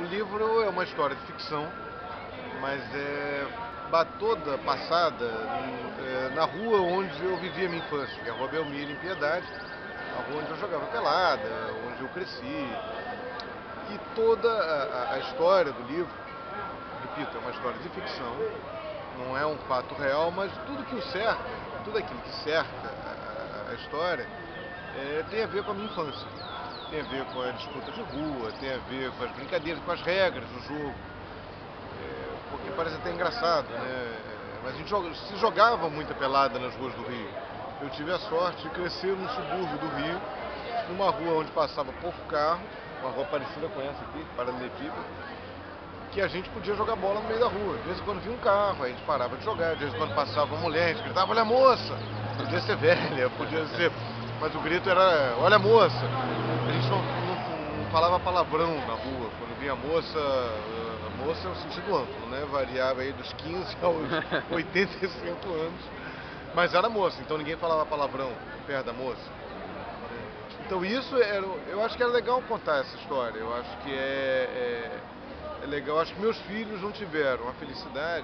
O livro é uma história de ficção, mas é toda passada na rua onde eu vivia a minha infância, que é a Rua Belmiro, em Piedade, a rua onde eu jogava pelada, onde eu cresci. E toda a história do livro, repito, é uma história de ficção, não é um fato real, mas tudo que o cerca, tudo aquilo que cerca a história, tem a ver com a minha infância. Tem a ver com a disputa de rua, tem a ver com as brincadeiras, com as regras do jogo. Porque parece até engraçado, né? Mas a gente se jogava muita pelada nas ruas do Rio. Eu tive a sorte de crescer num subúrbio do Rio, numa rua onde passava pouco carro, uma rua parecida com essa aqui, paralelepípedo, que a gente podia jogar bola no meio da rua. De vez em quando vinha um carro, aí a gente parava de jogar. De vez em quando passava uma mulher, a gente gritava, olha a moça! Podia ser velha, podia ser... Mas o grito era, olha a moça! A gente não falava palavrão na rua. Quando vinha a moça é um sentido amplo, né? Variava aí dos 15 aos 85 anos. Mas era moça, então ninguém falava palavrão perto da moça. Então isso, eu acho que era legal contar essa história. Eu acho que é legal. Eu acho que meus filhos não tiveram a felicidade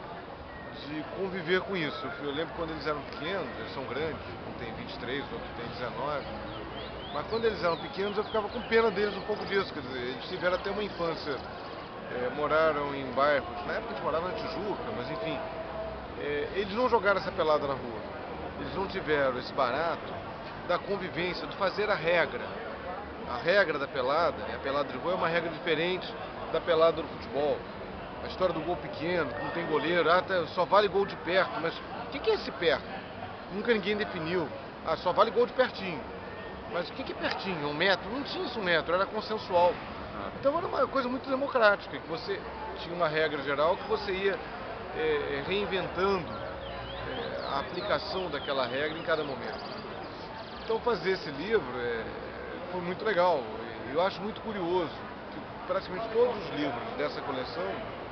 de conviver com isso. Eu lembro quando eles eram pequenos, eles são grandes, um tem 23, outro tem 19. Mas quando eles eram pequenos eu ficava com pena deles um pouco disso. Quer dizer, eles tiveram até uma infância, moraram em bairros, na época a gente morava na Tijuca, mas enfim, eles não jogaram essa pelada na rua. Eles não tiveram esse barato da convivência, de fazer a regra. A regra da pelada, a pelada de rua é uma regra diferente da pelada do futebol. A história do gol pequeno, que não tem goleiro, só vale gol de perto, mas o que é esse perto? Nunca ninguém definiu. Só vale gol de pertinho. Mas o que é pertinho? 1 metro? Não tinha isso 1 metro, era consensual. Então era uma coisa muito democrática, que você tinha uma regra geral que você ia reinventando a aplicação daquela regra em cada momento. Então fazer esse livro foi muito legal. Eu acho muito curioso que praticamente todos os livros dessa coleção,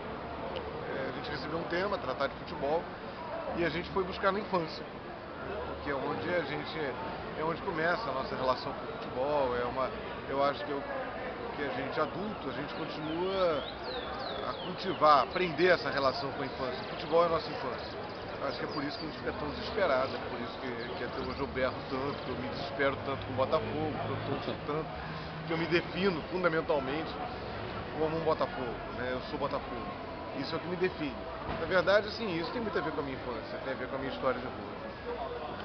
a gente recebeu um tema, tratar de futebol, e a gente foi buscar na infância. Porque é onde começa a nossa relação com o futebol. Eu acho que a gente adulto, a gente continua a cultivar, a aprender essa relação com a infância. O futebol é a nossa infância. Acho que é por isso que a gente fica tão desesperado, é por isso que até hoje eu berro tanto, que eu me desespero tanto com o Botafogo, que eu torço tanto, que eu me defino fundamentalmente como um Botafogo, né? Eu sou Botafogo. Isso é o que me define. Na verdade, assim, isso tem muito a ver com a minha infância, tem a ver com a minha história de rua.